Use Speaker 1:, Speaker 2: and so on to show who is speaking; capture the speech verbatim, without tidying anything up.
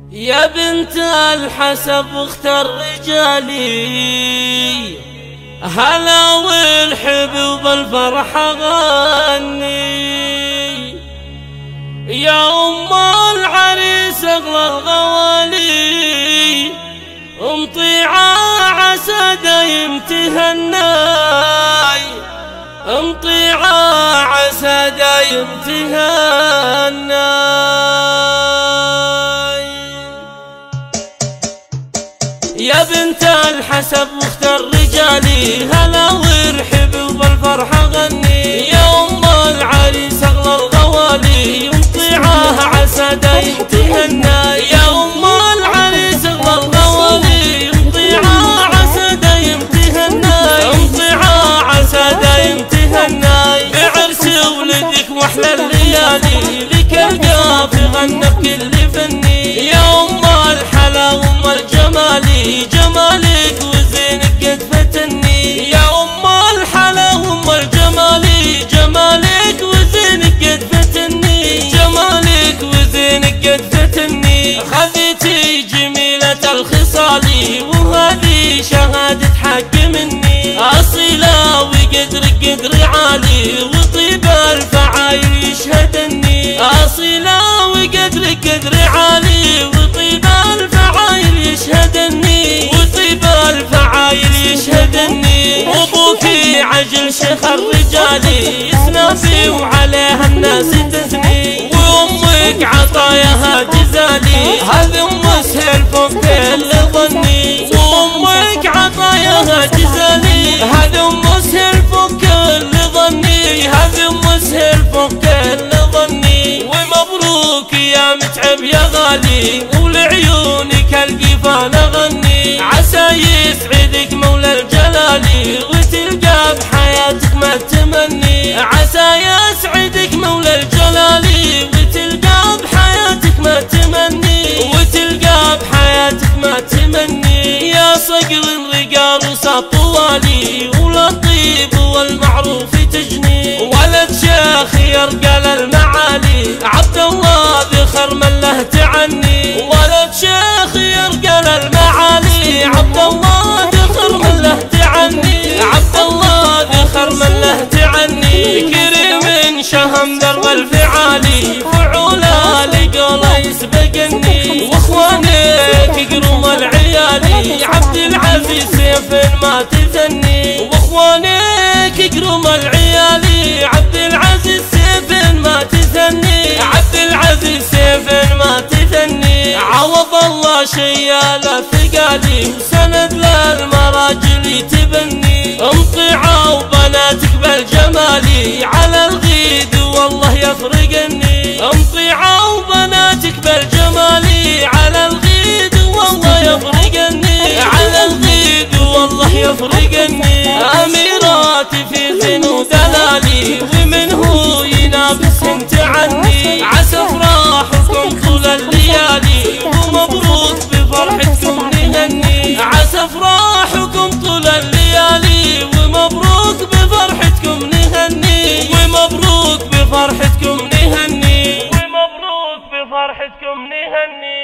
Speaker 1: يا بنت الحسب اختر رجالي، هلا والحب بالفرح غني. يا أم العريس أغلى الغوالي، امطيعة عسى دايم تهناي، امطيعة عسى دايم تهناي. يا بنت الحسب واختر رجالي، هلا وارحب وبالفرح غني. يا أم العريس أغلى الغوالي، امطيعة عسى دايم تهناي. يا أم العريس أغلى الغوالي، امطيعة عسى دايم تهناي، امطيعة عسى دايم تهناي. بعرس ولدك واحلى الليالي، لك القافي غنى بكل فني. يا أم الحلا وأم الجمالي، جمالك وزينك قد فتني. يا أم الحلا وأم الجمالي، جمالك وزينك قد فتني، جمالك وزينك قد فتني. خذيتي جميلة الخصال وهذه شهادة حق مني. أصيلة وقدرك قدر عالي، وطيب الفعايل يشهدني. أصيلة وقدرك قدر عالي، وطيب الفعايل يشهدني، وطيب الفعايل يشهدني. وابوكي عجل شيخ الرجالي، يسنافي وعليها الناس تثني. وامك عطاياها جزالي، هذه ام سهل فوق كل ظني. وامك عطاياها جزالي، هذه ام سهل فوق كل ظني، هذه ام سهل فوق كل ظني. ومبروك يا متعب يا غالي، ولعيونك القفان اغني. عسى يسعدك مولى الجلالي، وتلقى بحياتك ما تمني. عسى يسعدك مولى الجلالي، وتلقى بحياتك ما تمني، وتلقى بحياتك ما تمني. يا صقر رقا رصا طوالي، ولطيب والمعروف تجني. ولد شيخ يرقى للمعالي، عبد الله ذخر من له تعني. ولد شيخ يرقى للمعالي، عبد الله ذخر من له تعني، عبد الله ذخر من له تعني. كريم شهم درب الفعالي، فعوله لقوله يسبقني. واخوانك قروم العيالي، عبد العزيز سيف ما تثني. واخوانك قروم العيالي، عبد العزيز سيف ما تثني، عبد العزيز سيف ما تثني. عوض الله شيال ثقالي، وسند للمراجل تبني. امطيعة وبناتك بالجمالي، على الغيد والله يفرقني. امطيعة وبناتك بالجمالي، على الغيد والله يفرقني، على الغيد والله يفرقني. اميراتي في زين ودلالي، ومنه ينافس انت عني. عسى افراحكم طول الليالي، ومبروك بفرحتكم نهني. عسى افراحكم طول الليالي، ومبروك بفرحتكم نهني. ومبروك بفرحتكم نهني، ومبروك بفرحتكم نهني.